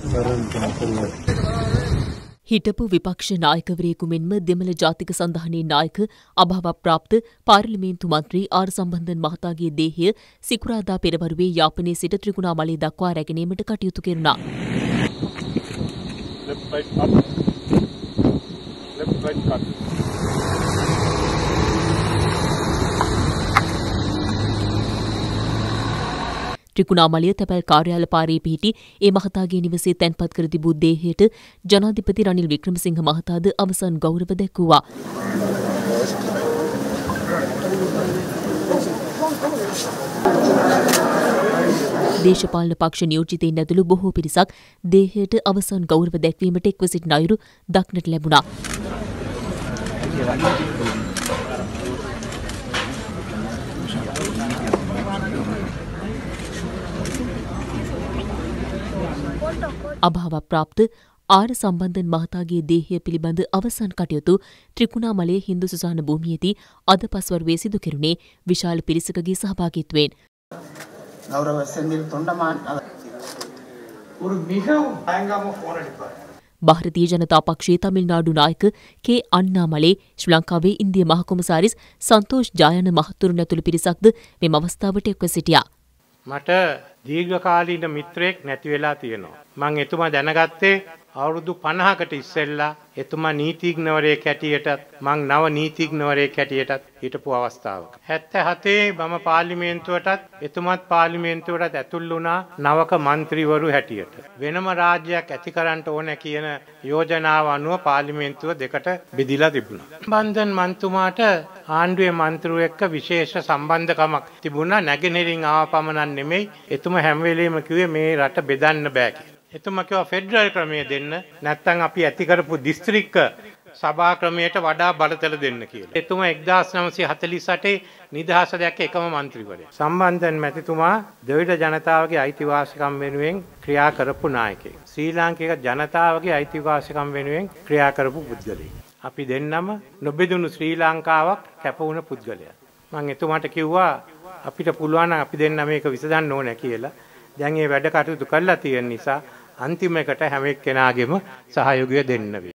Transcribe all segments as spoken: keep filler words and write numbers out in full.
හිටපු විපක්ෂ නායකවරයෙකු මෙන්ම දෙමළ ජාතික සන්ධානයේ නායක අභාවප්‍රාප්ත පාර්ලිමේන්තු මන්ත්‍රී ආර් සම්බන්ධන් මහතාගේ දේහය සිකුරාදා පෙරවරුවේ යාපනයේ සිට ත්‍රිකුණාමලයේ දක්වා රැගෙනීමට කටයුතු කෙරුණා. ත්‍රිකුණාමලය තැපැල් කාර්යාල පාරේ පිහිටි ඒ මහතාගේ නිවසේ තැන්පත් කර තිබූ දේහයට ජනාධිපති රනිල් වික්‍රමසිංහ මහතාද අවසන් ගෞරව දැක්වුවා. දේශපාලන පක්ෂ නියෝජිතයින් ඇතුළු බොහෝ පිරිසක් දේහයට අවසන් ගෞරව දැක්වීමට එක්ව සිටින අයුරු දක්නට ලැබුණා. අභාවප්‍රාප්ත ආර් සම්බන්ධන් මහතාගේ දේහය පිළිබඳ අවසන් කටයුතු ත්‍රිකුණාමලයේ හින්දු සුසාන භූමියේදී අද පස්වරුවේ සිදු කෙරුණේ විශාල පිරිසකගේ සහභාගීත්වයෙන්. ගෞරව සෙන්දිල් තොණ්ඩමාන් ஒரு மிகவும் பயங்கரமான போராட்டம். ಭಾರತೀಯ ಜನತಾ ಪಕ್ಷයේ තමිල්නාඩු නායක කේ අන්නාමලේ ශ්‍රී ලංකාවේ ඉන්දිය මහ කොමසාරිස් සන්තෝෂ් ජායන මහතුරුන් ඇතුළු පිරිසක්ද මෙම අවස්ථාවට එක්ව සිටියා. මට දීර්ඝකාලීන මිත්‍රයෙක් නැති වෙලා තියෙනවා. මම එතුමා දැනගත්තේ අවුරුදු පනහකට ඉස්සෙල්ලා එතුමා නීතිඥවරයෙක් හැටියටත් මං නව නීතිඥවරයෙක් හැටියටත් හිටපු අවස්ථාවක. හැත්තෑ හතේ මම පාර්ලිමේන්තුවටත් එතුමාත් පාර්ලිමේන්තුවටත් ඇතුල් වුණා නවක മന്ത്രിවරු හැටියට. වෙනම රාජ්‍යයක් ඇති කරන්න ඕන කියන යෝජනාව අනුව පාර්ලිමේන්තුව දෙකට බෙදිලා තිබුණා. සම්බන්ධන් මන්තුමාට ආණ්ඩුවේ മന്ത്രിවරු එක්ක විශේෂ සම්බන්ධකමක් තිබුණා. නැගෙනහිරින් ආව පමණක් නෙමෙයි එතුමා හැම වෙලෙම කිව්වේ මේ රට බෙදන්න බෑ කියලා. එතුමා කිව්වා ෆෙඩරල් ක්‍රමය දෙන්න නැත්නම් අපි ඇති කරපු දිස්ත්‍රික්ක සභා ක්‍රමයට වඩා බලතල දෙන්න කියලා. එතුමා එක්දාස් නවසිය හතළිස් අටේ නිදහස දැක්ක එකම മന്ത്രിවරයා. සම්බන්ධන් මැතිතුමා ද්‍රවිඩ ජනතාවගේ අයිතිවාසිකම් වෙනුවෙන් ක්‍රියා කරපු නායකයෙක්. ශ්‍රී ලාංකික ජනතාවගේ අයිතිවාසිකම් වෙනුවෙන් ක්‍රියා කරපු පුද්ගලයෙක්. අපි දෙන්නම නොබෙදුණු ශ්‍රී ලංකාවක් කැප වුණ පුද්ගලයා. මම එතුමාට කිව්වා අපිට පුළුවන් නම් අපි දෙන්න මේක විසඳන්න ඕනේ කියලා. දැන් මේ වැඩ කටයුතු කරලා තියෙන නිසා අන්තිම එකට හැම එක්කෙනාගේම සහයෝගය දෙන්න වෙයි.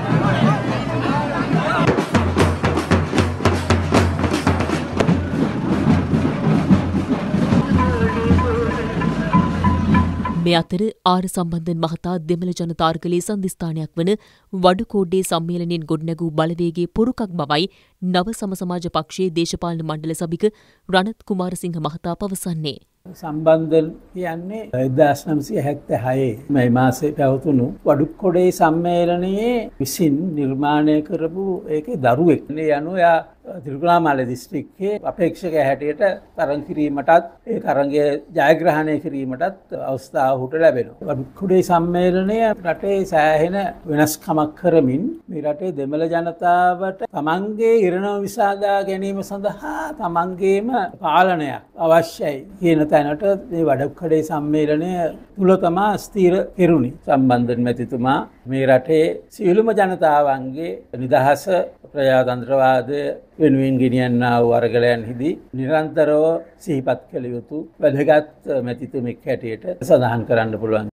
මේ අතර ආර් සම්බන්ධන් මහතා දෙමළ ජනතාර්ගලයේ සන්ධිස්ථානයක් වන වඩුකෝඩ්ඩේ සම්මේලනයෙන් ගොඩනැගූ බලවේගයේ පුරුකක් බවයි නව සම සමාජ පක්ෂයේ දේශපාලන මණ්ඩල සභික රණත් කුමාරසිංහ මහතා පවසන්නේ. සම්බන්ධන් කියන්නේ එක්දාස් නවසිය හැත්තෑ හයේ මේ මාසයේ පැවතුණු වඩුකෝඩේ සම්මේලනයේ විසින් නිර්මාණය කරපු ඒකේ දරුවෙක්. මේ අනුව යා ත්‍රිකුණාමලය දිස්ත්‍රික්කයේ අපේක්ෂක හැටියට තරඟ කිරීමටත් ඒ තරඟය ජයග්‍රහණය කිරීමටත් අවස්ථාව ඔහුට ලැබෙනවා. වඩුකෝඩේ සම්මේලනය රටේ සෑහෙන වෙනස්කමක් කරමින් මේ රටේ දෙමළ ජනතාවට තමන්ගේ ඉරණම විසඳා ගැනීම සඳහා තමන්ගේම පාලනයක් අවශ්‍යයි කියන තැනට මේ වඩුකෝඩේ සම්මේලනය තුල තමා ස්ථිර කෙරුණි. සම්බන්ධන් මැතිතුමා මේ රටේ සියලුම ජනතාවන්ගේ නිදහස ප්‍රජාතන්ත්‍රවාදය වෙනුවෙන් ගෙනියන්නා වූ අරගලයන්හිදී නිරන්තරව සිහිපත් කළ යුතු වැදගත් මැතිතුමෙක් හැටියට සඳහන් කරන්න පුළුවන්.